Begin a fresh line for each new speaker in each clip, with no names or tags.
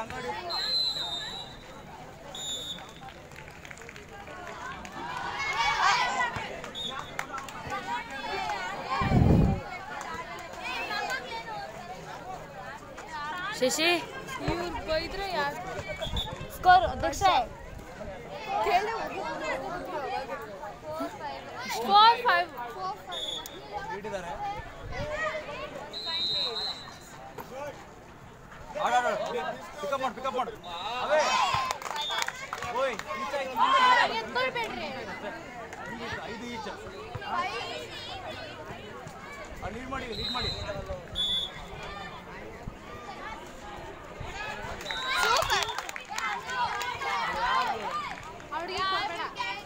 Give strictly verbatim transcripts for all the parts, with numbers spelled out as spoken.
ಶಶಿ
ಇವ್ರು ಬೈದ್ರೆ ಯಾರು
ಸ್ಕೋರ್ ಅಧ್ಯಕ್ಷ
ಫೋರ್ ಫೈವ್
ಇಟ್ಟಿದ್ದಾರೆ ಪಿಕಪ್ ಮಾಡು ಪಿಕಪ್ ಮಾಡು ಅವೇ ಓಯ್
ಎತ್ಕೊಳ್ಬೇಡ್ರಿ
ಐದು ಈಚ್ ಲೀಡ್ ಮಾಡಿ ಲೀಡ್ ಮಾಡಿ
ಅವ್ರಿಗೆ ಕೊಡ್ಬೇಡ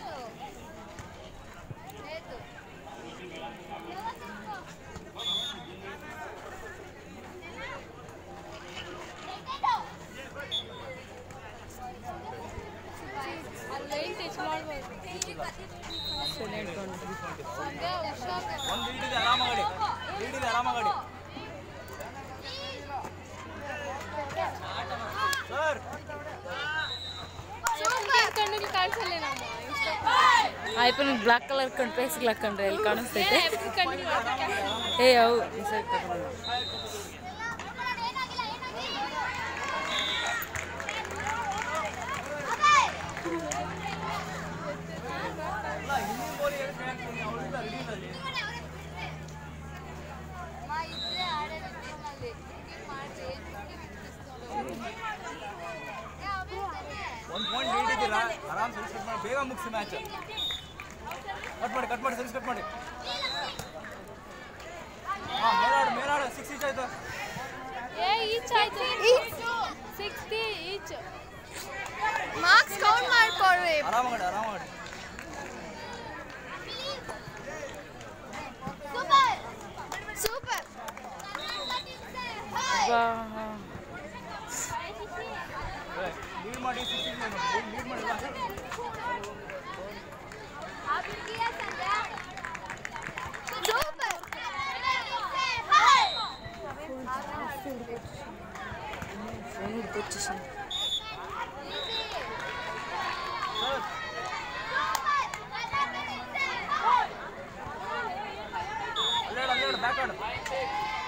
ಲೈನ್ ಟಚ್ ಮಾಡ್ಬೋದು
ಒಂದು ಲೀಡ್ ಇದೆ ಆರಾಮಾಗಿ ಲೀಡ್ ಇದೆ ಆರಾಮಾಗಿ ಸರ್
ಕಣ್ಣಿಗೆ ಕಾಣಿಸಲ್ಲ ನಮ್ಮ
ಆಯ್ತು ಬ್ಲಾಕ್ ಕಲರ್ ಕಂಡು ಫೇಸ್ಗೆ ಹಾಕೊಂಡ್ರೆ ಎಲ್ಲಿ ಕಾಣಿಸ್ತೈತೆ
ಕಣ್ಣಿಗೆ
ಏ ಅವು
ಒಂದು ಪಾಯಿಂಟ್ ಲೀಡ್ ಇದ್ದೀರಾ ಆರಾಮ್ ಸರ್ವಿಸ್ ಕಟ್ ಮಾಡಿ ಬೇಗ ಮುಗಿಸಿ ಮ್ಯಾಚ್ ಕಟ್ ಮಾಡಿ ಕಟ್ ಮಾಡಿ ಸರ್ವಿಸ್ ಕಟ್ ಮಾಡಿ ಹಾಂ ಮೇಲಾಡು ಮೇಲಾಡು ಸಿಕ್ಸ್ ಈಚ್ ಆಯ್ತು
ಏ ಈಚ್ ಆಯ್ತು ಸಿಕ್ಸ್ಟಿ ಈಚ್
ಮಾರ್ಕ್ಸ್ ಕೌಂಟ್ ಮಾಡ್ಕೊಳ್ಳಿ
ಆರಾಮಾಗಿ ಆರಾಮಾಗಿ
ಸೂಪರ್
ಲೀಡ್ ಮಾಡಿ ಸಿಕ್ಸ್ ಈಚ್ ಲೀಡ್ ಮಾಡಿಲ್ಲ ಬ್ಯಾಕ್ ಆಡು